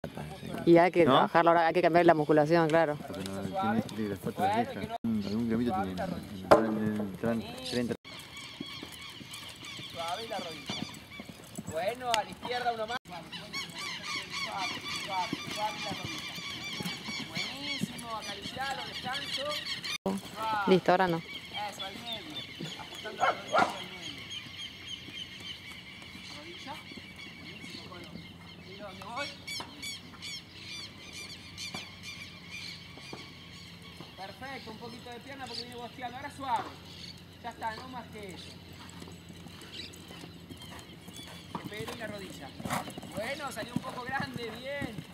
Y hay que ¿no? trabajar, ahora hay que cambiar la musculación, claro. Porque no tiene que las patas viejas. Algún gramito tiene. Entran 30. Suave y la rodilla. Bueno, a la izquierda uno más. Suave, la rodilla. Buenísimo, acaricialo, descanso. Listo, ahora no. Eso, al medio. Ajustando la rodilla al medio. Rodilla. Buenísimo, Colo. Mira dónde voy. Perfecto, un poquito de pierna porque viene bosteando. Ahora suave. Ya está, no más que eso. Que pegue la rodilla. Bueno, salió un poco grande, bien.